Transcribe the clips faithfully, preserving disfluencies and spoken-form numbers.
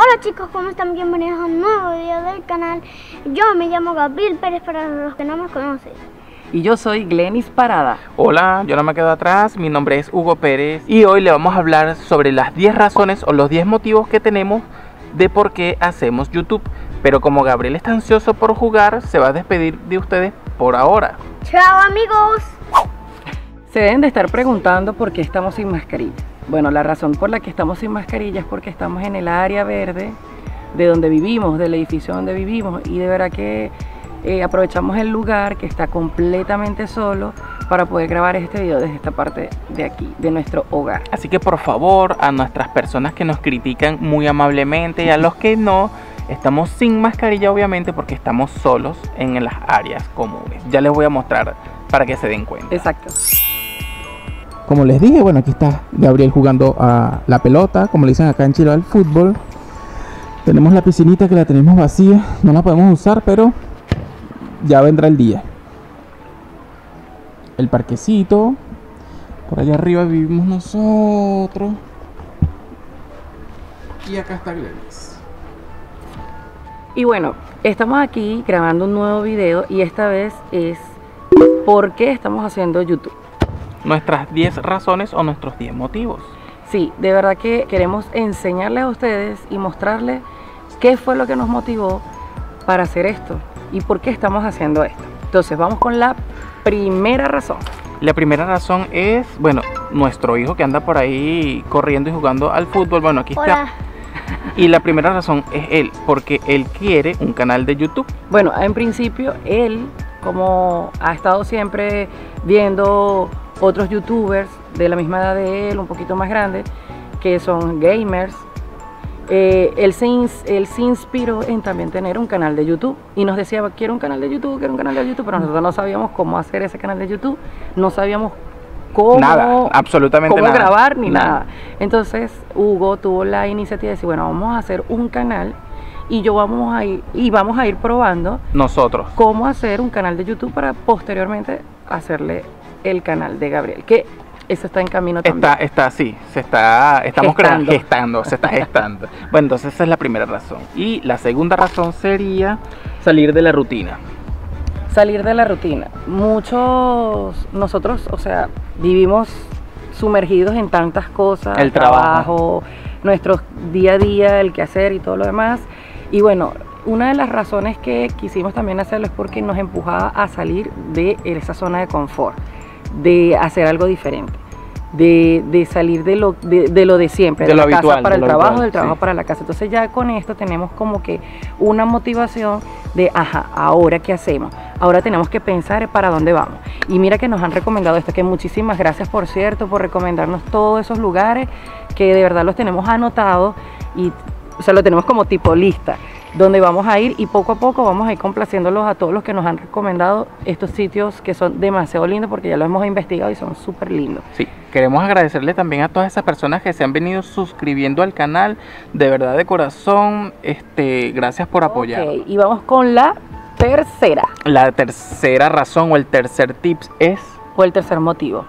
Hola chicos, ¿cómo están? Bienvenidos a un nuevo video del canal. Yo me llamo Gabriel Pérez para los que no me conocen. Y yo soy Glenis Parada. Hola, yo no me quedo atrás, mi nombre es Hugo Pérez y hoy le vamos a hablar sobre las diez razones o los diez motivos que tenemos de por qué hacemos YouTube. Pero como Gabriel está ansioso por jugar, se va a despedir de ustedes por ahora. ¡Chao amigos! Se deben de estar preguntando por qué estamos sin mascarilla. Bueno, la razón por la que estamos sin mascarilla es porque estamos en el área verde de donde vivimos, del edificio donde vivimos, y de verdad que eh, aprovechamos el lugar que está completamente solo para poder grabar este video desde esta parte de aquí, de nuestro hogar. Así que por favor, a nuestras personas que nos critican muy amablemente y a los que no, estamos sin mascarilla obviamente porque estamos solos en las áreas comunes. Ya les voy a mostrar para que se den cuenta. Exacto. Como les dije, bueno, aquí está Gabriel jugando a la pelota, como le dicen acá en Chile, al fútbol. Tenemos la piscinita que la tenemos vacía, no la podemos usar, pero ya vendrá el día. El parquecito, por allá arriba vivimos nosotros. Y acá está Glenis. Y bueno, estamos aquí grabando un nuevo video y esta vez es ¿por qué estamos haciendo YouTube? Nuestras diez razones o nuestros diez motivos. Sí, de verdad que queremos enseñarles a ustedes y mostrarles qué fue lo que nos motivó para hacer esto y por qué estamos haciendo esto. Entonces vamos con la primera razón. La primera razón es, bueno, nuestro hijo que anda por ahí corriendo y jugando al fútbol. Bueno, aquí Hola. está. Y la primera razón es él, porque él quiere un canal de YouTube. Bueno, en principio él, como ha estado siempre viendo otros youtubers de la misma edad de él, un poquito más grandes, que son gamers, eh, él, se ins él se inspiró en también tener un canal de YouTube y nos decía, quiero un canal de YouTube, quiero un canal de YouTube, pero nosotros no sabíamos cómo hacer ese canal de YouTube, no sabíamos cómo, nada, absolutamente cómo nada. grabar ni nada. nada. Entonces Hugo tuvo la iniciativa de decir, bueno, vamos a hacer un canal y yo vamos a ir y vamos a ir probando Nosotros. cómo hacer un canal de YouTube para posteriormente hacerle el canal de Gabriel, que eso está en camino también. Está, está así, se está, estamos Gestando. creando, gestando, se está gestando. Bueno, entonces esa es la primera razón. Y la segunda razón sería salir de la rutina. Salir de la rutina. Muchos, nosotros, o sea, vivimos sumergidos en tantas cosas, El trabajo. nuestro día a día, el quehacer y todo lo demás. Y bueno, una de las razones que quisimos también hacerlo es porque nos empujaba a salir de esa zona de confort, de hacer algo diferente, de, de salir de lo de, de lo de siempre, de, De la lo casa habitual, para de el lo trabajo, habitual, del trabajo sí. para la casa. Entonces ya con esto tenemos como que una motivación de, ajá, ¿ahora qué hacemos? Ahora tenemos que pensar para dónde vamos. Y mira que nos han recomendado esto, que muchísimas gracias por cierto, por recomendarnos todos esos lugares, que de verdad los tenemos anotados y, o sea, lo tenemos como tipo lista, donde vamos a ir y poco a poco vamos a ir complaciéndolos a todos los que nos han recomendado estos sitios que son demasiado lindos porque ya los hemos investigado y son súper lindos. Sí, queremos agradecerle también a todas esas personas que se han venido suscribiendo al canal, de verdad de corazón, este, gracias por apoyar. Ok, y vamos con la tercera, La tercera razón o el tercer tips es, o el tercer motivo.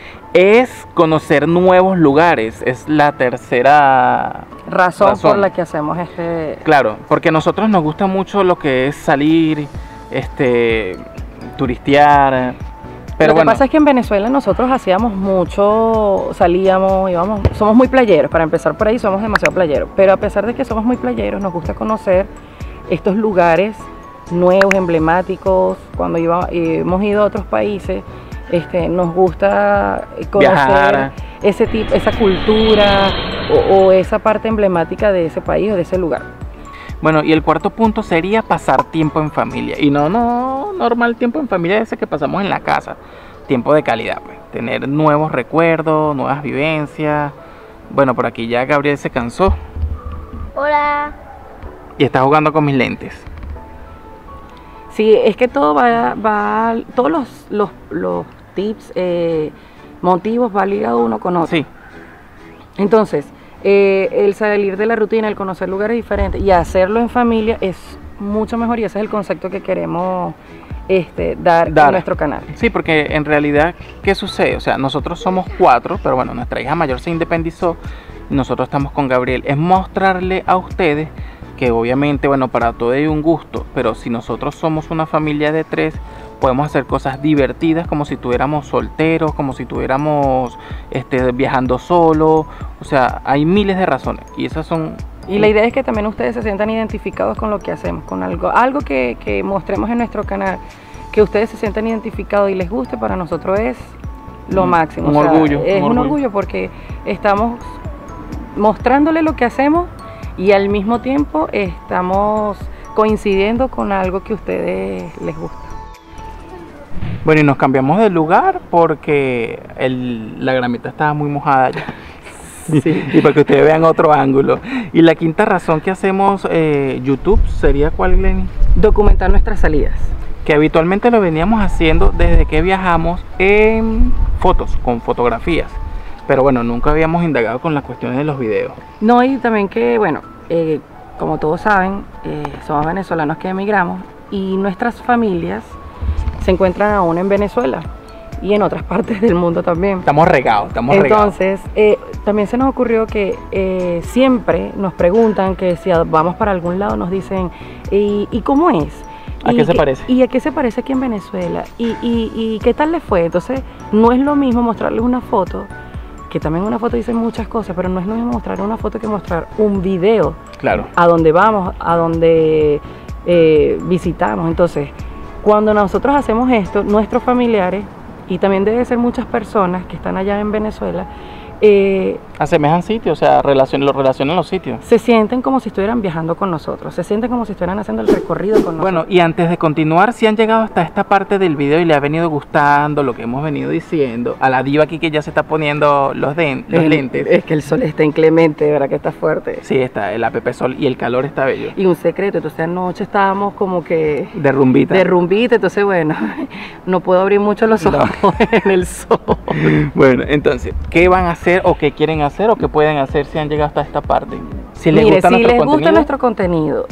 es conocer nuevos lugares, es la tercera Razón, razón. por la que hacemos este... Claro, porque a nosotros nos gusta mucho lo que es salir, este, turistear, pero Lo que bueno, pasa es que en Venezuela nosotros hacíamos mucho, salíamos, íbamos, somos muy playeros, para empezar por ahí somos demasiado playeros, pero a pesar de que somos muy playeros nos gusta conocer estos lugares nuevos, emblemáticos. Cuando iba, eh, hemos ido a otros países, este, nos gusta conocer Viajar. ese tipo, esa cultura o, o esa parte emblemática de ese país o de ese lugar. bueno, y el cuarto punto sería pasar tiempo en familia, y no, no, normal tiempo en familia ese que pasamos en la casa, tiempo de calidad, pues, tener nuevos recuerdos, nuevas vivencias. Bueno, por aquí ya Gabriel se cansó Hola. y está jugando con mis lentes. Sí, es que todo va, va todos los, los, los tips, eh, motivos va ligado uno con otro. Sí, Entonces, eh, el salir de la rutina, el conocer lugares diferentes y hacerlo en familia es mucho mejor y ese es el concepto que queremos este, dar, Dar. en nuestro canal. sí, porque en realidad, ¿qué sucede? O sea, nosotros somos cuatro, pero bueno, nuestra hija mayor se independizó y nosotros estamos con Gabriel. Es mostrarle a ustedes que obviamente, bueno, para todo hay un gusto, pero si nosotros somos una familia de tres, podemos hacer cosas divertidas como si estuviéramos solteros, como si estuviéramos este, viajando solos. O sea, hay miles de razones y esas son... Y la idea es que también ustedes se sientan identificados con lo que hacemos, con algo, algo que, que mostremos en nuestro canal, que ustedes se sientan identificados y les guste, para nosotros es lo un, máximo. Un o sea, orgullo. Es un un orgullo. orgullo porque estamos mostrándole lo que hacemos y al mismo tiempo estamos coincidiendo con algo que a ustedes les gusta. Bueno, y nos cambiamos de lugar porque el, la gramita estaba muy mojada ya. Sí. Y para que ustedes vean otro ángulo. Y la quinta razón que hacemos eh, YouTube sería ¿cuál, Glenny? Documentar nuestras salidas. Que habitualmente lo veníamos haciendo desde que viajamos en fotos, con fotografías. Pero bueno, nunca habíamos indagado con las cuestiones de los videos. No, y también que, bueno, eh, como todos saben, eh, somos venezolanos que emigramos y nuestras familias se encuentran aún en Venezuela y en otras partes del mundo también. Estamos regados, estamos regados. Entonces, eh, también se nos ocurrió que eh, siempre nos preguntan que si vamos para algún lado nos dicen, ¿y, ¿y cómo es? ¿A ¿Y qué se qué, parece? ¿Y a qué se parece aquí en Venezuela? ¿Y, y, y qué tal les fue? Entonces, no es lo mismo mostrarles una foto, que también una foto dice muchas cosas, pero no es lo mismo mostrar una foto que mostrar un video. Claro. A dónde vamos, a dónde eh, visitamos. Entonces, cuando nosotros hacemos esto, nuestros familiares, y también debe ser muchas personas que están allá en Venezuela, eh, asemejan sitios, o sea, relacion, lo relacionan los sitios. se sienten como si estuvieran viajando con nosotros, se sienten como si estuvieran haciendo el recorrido con nosotros. Bueno, y antes de continuar, si han llegado hasta esta parte del video y le ha venido gustando lo que hemos venido diciendo, a la diva aquí que ya se está poniendo los, de, los El- lentes. Es que el sol está inclemente, de verdad que está fuerte. Sí, está el app Sol y el calor está bello. Y un secreto, entonces anoche estábamos como que De rumbita. de rumbita, entonces bueno, no puedo abrir mucho los No. ojos en el sol. Bueno, entonces, ¿qué van a hacer o qué quieren hacer o qué pueden hacer si han llegado hasta esta parte? Si les Mire, gusta si nuestro les gusta contenido, nuestro contenido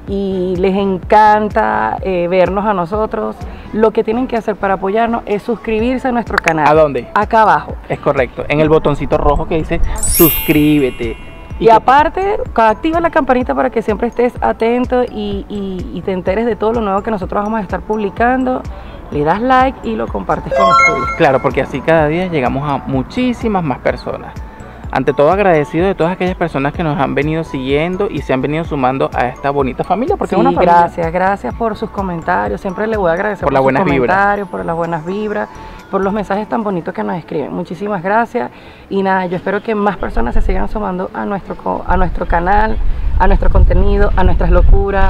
y les encanta eh, vernos a nosotros, lo que tienen que hacer para apoyarnos es suscribirse a nuestro canal. ¿a dónde? Acá abajo. Es correcto, en el botoncito rojo que dice suscríbete. Y, que- aparte, activa la campanita para que siempre estés atento y, y- y te enteres de todo lo nuevo que nosotros vamos a estar publicando. Le das like y lo compartes con los tuyos. Claro, porque así cada día llegamos a muchísimas más personas. Ante todo, agradecido de todas aquellas personas que nos han venido siguiendo y se han venido sumando a esta bonita familia, porque Sí, es una familia. gracias, gracias por sus comentarios. Siempre le voy a agradecer Por las sus buenas vibras. comentarios, por las buenas vibras, por los mensajes tan bonitos que nos escriben. Muchísimas gracias. Y nada, yo espero que más personas se sigan sumando a nuestro, co- a nuestro canal, a nuestro contenido, a nuestras locuras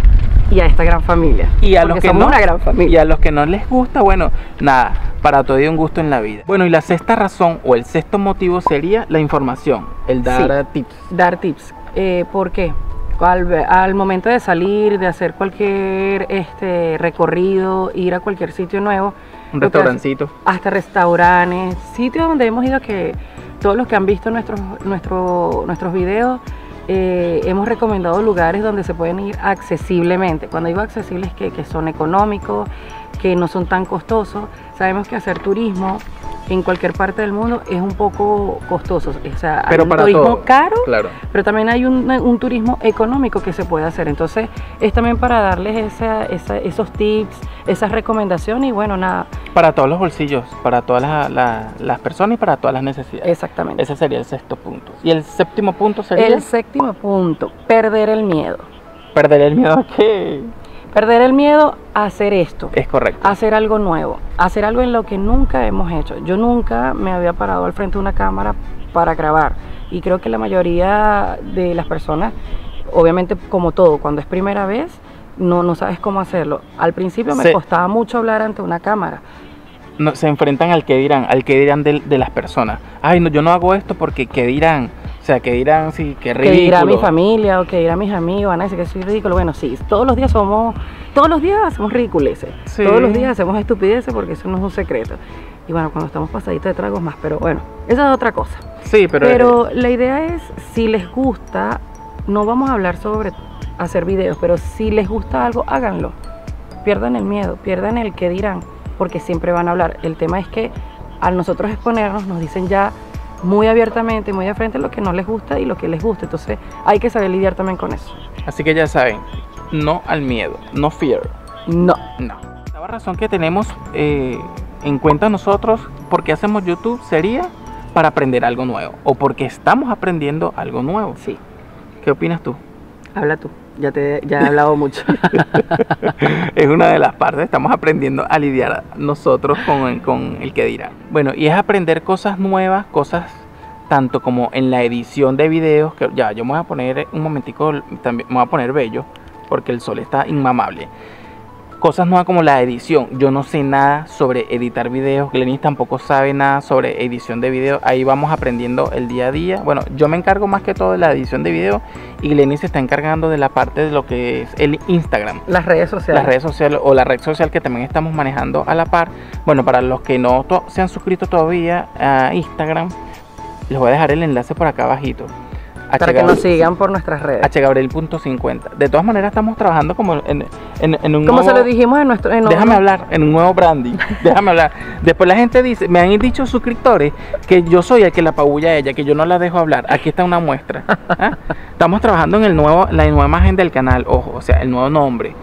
y a esta gran familia. Y a Porque los que somos no, una gran y familia. a los que no les gusta, bueno, nada, para todo hay un gusto en la vida. Bueno, y la sexta razón o el sexto motivo sería la información, el dar tips. Dar tips. Eh, ¿Por qué? Al, al momento de salir, de hacer cualquier este recorrido, ir a cualquier sitio nuevo, Un lo que hace- restaurancito. hasta restaurantes, sitios donde hemos ido que todos los que han visto nuestros, nuestro, nuestros videos, eh, hemos recomendado lugares donde se pueden ir accesiblemente. Cuando digo accesibles, que, que son económicos, que no son tan costosos. Sabemos que hacer turismo en cualquier parte del mundo es un poco costoso. O sea, hay Pero un para turismo todo, caro, claro. pero también hay un, un turismo económico que se puede hacer. Entonces, es también para darles esa, esa- esos tips, esas recomendaciones y bueno, nada, Para todos los bolsillos, para todas las, las- las personas y para todas las necesidades. exactamente. Ese sería el sexto punto. Y el séptimo punto sería El séptimo punto, perder el miedo. perder el miedo a qué. Perder el miedo a hacer esto, Es correcto. a hacer algo nuevo, a hacer algo en lo que nunca hemos hecho. Yo nunca me había parado al frente de una cámara para grabar y creo que la mayoría de las personas, obviamente como todo, cuando es primera vez, no, no sabes cómo hacerlo. Al principio me Sí. costaba mucho hablar ante una cámara. No, se enfrentan al que dirán, al que dirán de, de las personas. Ay, no, yo no hago esto porque qué dirán. O sea, que dirán, sí, qué Que ridículo. dirá mi familia o que dirá mis amigos, van a decir que soy ridículo. Bueno, sí, todos los días somos, todos los días hacemos ridiculeces, Sí. todos los días hacemos estupideces porque eso no es un secreto. Y bueno, cuando estamos pasaditos de tragos más, pero bueno, esa es otra cosa. Sí, pero, Pero la idea es, si les gusta, no vamos a hablar sobre hacer videos, pero si les gusta algo, háganlo. Pierdan el miedo, pierdan el que dirán, porque siempre van a hablar. El tema es que al nosotros exponernos nos dicen ya, muy abiertamente, muy de frente lo que no les gusta y lo que les gusta. Entonces hay que saber lidiar también con eso. Así que ya saben, no al miedo, no fear. No. No. La razón que tenemos eh, en cuenta nosotros porque hacemos YouTube sería para aprender algo nuevo o porque estamos aprendiendo algo nuevo. Sí. ¿Qué opinas tú? Habla tú, ya, te, ya he hablado mucho. Es una de las partes, estamos aprendiendo a lidiar nosotros con, con el que dirá. Bueno, y es aprender cosas nuevas, cosas tanto como en la edición de videos, que ya, yo me voy a poner un momentico, también me voy a poner bello, porque el sol está inmamable. Cosas nuevas como la edición. Yo no sé nada sobre editar videos. Glenis tampoco sabe nada sobre edición de videos. Ahí vamos aprendiendo el día a día. Bueno, yo me encargo más que todo de la edición de videos y Glenis se está encargando de la parte de lo que es el Instagram. Las redes sociales. Las redes sociales o la red social que también estamos manejando a la par. Bueno, para los que no se han suscrito todavía a Instagram, les voy a dejar el enlace por acá abajito. Para que nos sigan por nuestras redes. H Gabriel punto cincuenta. De todas maneras estamos trabajando como en, en, en un Como nuevo, se lo dijimos en nuestro... En déjame un, hablar, en un nuevo branding. Déjame hablar. Después la gente dice, me han dicho suscriptores que yo soy el que la apabulla a ella, que yo no la dejo hablar. Aquí está una muestra. ¿Ah? Estamos trabajando en el nuevo, la nueva imagen del canal, ojo, o sea, el nuevo nombre.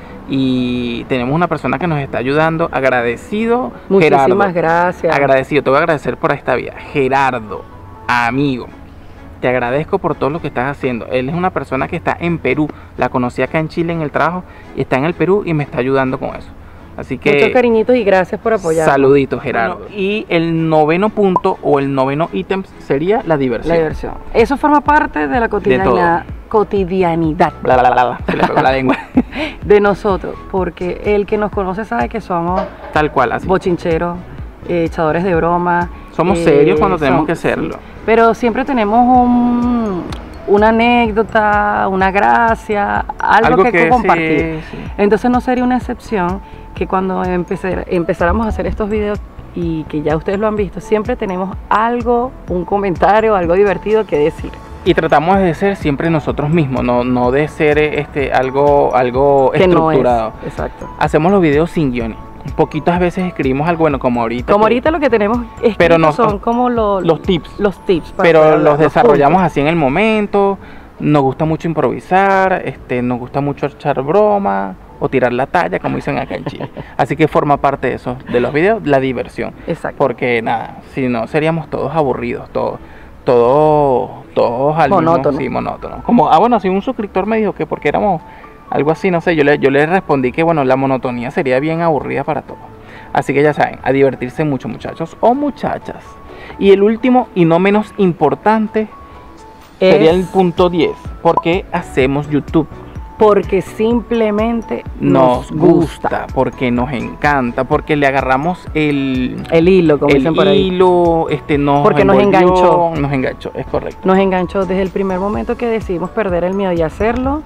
Y tenemos una persona que nos está ayudando. Agradecido, Muchísimas Gerardo. gracias. Agradecido, te voy a agradecer por esta vida. Gerardo, amigo. Te agradezco por todo lo que estás haciendo. Él es una persona que está en Perú. La conocí acá en Chile en el trabajo y está en el Perú y me está ayudando con eso. Así que muchos cariñitos y gracias por apoyar. Saluditos, Gerardo. Bueno, y el noveno punto o el noveno ítem sería la diversión. La diversión. Eso forma parte de la cotidianidad. Cotidianidad. Bla, bla, bla, bla. Se le pegó la lengua. De nosotros. Porque el que nos conoce sabe que somos tal cual, así. Bochincheros, eh, echadores de broma. Somos eh, serios cuando tenemos son, que serlo. Sí. Pero siempre tenemos un, una anécdota, una gracia, algo, algo que, que compartir. Sí, sí. Entonces no sería una excepción que cuando empecé, empezáramos a hacer estos videos y que ya ustedes lo han visto, siempre tenemos algo, un comentario, algo divertido que decir. Y tratamos de ser siempre nosotros mismos, no, no de ser este, algo, algo que estructurado. No es. Exacto. Hacemos los videos sin guiones. Poquitas veces escribimos algo, bueno, como ahorita. Como ahorita lo que tenemos escrito pero no, son como lo, los tips. Los tips. Para pero para los desarrollamos los así en el momento. Nos gusta mucho improvisar, este, nos gusta mucho echar broma o tirar la talla, como dicen acá en Chile. Así que forma parte de eso, de los videos, la diversión. Exacto. Porque nada, si no, seríamos todos aburridos, todos, todos, todos al monótono. mismo, sí, monótono. Como, ah, bueno, si un suscriptor me dijo que porque éramos algo así, no sé, yo le, yo le respondí que bueno, la monotonía sería bien aburrida para todos. Así que ya saben, a divertirse mucho, muchachos o muchachas. Y el último y no menos importante es... sería el punto diez. ¿Por qué hacemos YouTube? Porque simplemente nos, nos gusta, gusta, porque nos encanta, porque le agarramos el, el hilo, como el dicen por ahí. hilo, este, nos porque envolvió, nos enganchó. Nos enganchó, es correcto. Nos enganchó desde el primer momento que decidimos perder el miedo y hacerlo.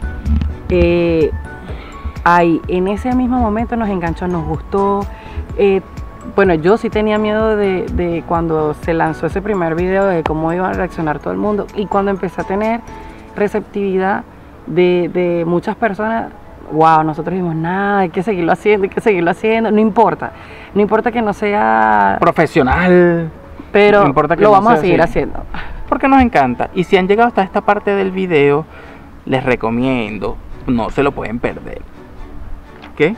Eh, ahí, en ese mismo momento nos enganchó, nos gustó. Eh, bueno, yo sí tenía miedo de, de cuando se lanzó ese primer video, de cómo iba a reaccionar todo el mundo. Y cuando empecé a tener receptividad de, de muchas personas, wow, nosotros dijimos, nada, hay que seguirlo haciendo, hay que seguirlo haciendo, no importa, no importa que no sea profesional, pero no importa que lo no vamos sea a seguir así. haciendo. Porque nos encanta. Y si han llegado hasta esta parte del video, les recomiendo, no se lo pueden perder. ¿Qué?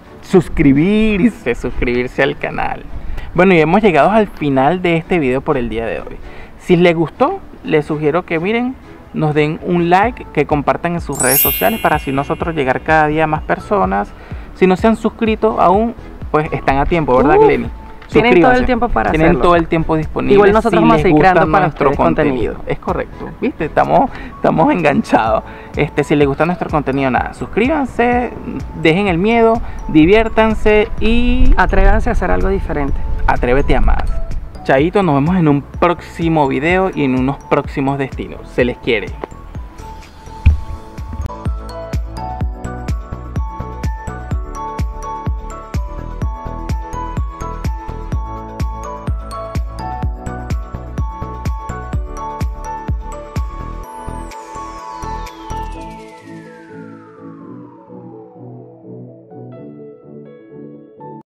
Suscribirse, suscribirse al canal. Bueno, y hemos llegado al final de este video por el día de hoy. Si les gustó, les sugiero que miren, nos den un like, que compartan en sus redes sociales para así nosotros llegar cada día a más personas. Si no se han suscrito aún, pues están a tiempo, ¿verdad, uh, Glenis? Tienen todo el tiempo para Tienen hacerlo. todo el tiempo disponible. Igual nosotros si vamos a seguir creando para nuestro contenido. contenido. Es correcto, ¿viste? Estamos, estamos enganchados. Este, si les gusta nuestro contenido, nada, suscríbanse, dejen el miedo, diviértanse y atrévanse a hacer algo diferente. Atrévete a más. Chaito, nos vemos en un próximo video y en unos próximos destinos. Se les quiere.